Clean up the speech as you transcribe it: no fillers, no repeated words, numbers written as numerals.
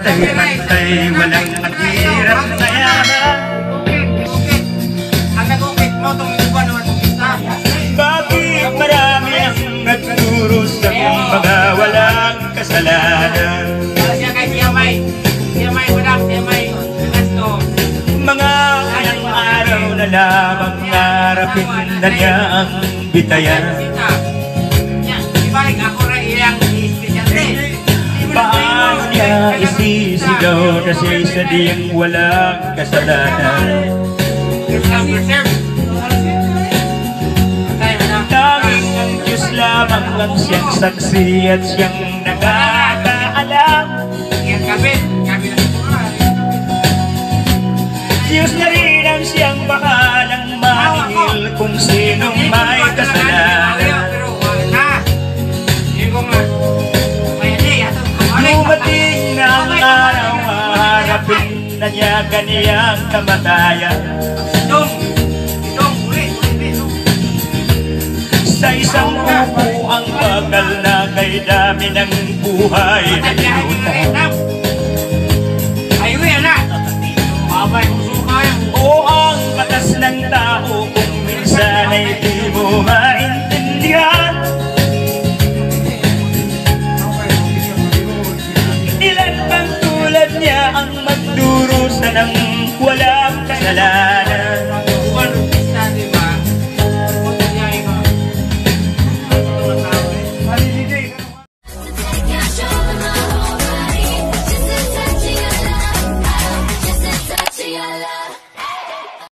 Pantay, walang mahirap na yaman. Ang nag-ukit mo itong iwan naman mong isa. Bakit marami ang nagturo sa mga walang kasalanan? Siya kay Siyamay. Siyamay, walang Siyamay. Gasto. Mga ilang araw na lamang harapin na niya ang bitayan. Ibalik ako na iyang espesyalite. Paano niya isisigaw na siya isa diyang walang kasalanan? Tanging ang Diyos lamang ang siyang saksi at siyang nakakaalam. Diyos na rin ang siyang bahalang mahingil kung sinong may kasalanan. Dumating na ang araw, harapin na niya ganiyang kamatayan. Sa isang upo ang bakal na kay dami ng buhay na inutan.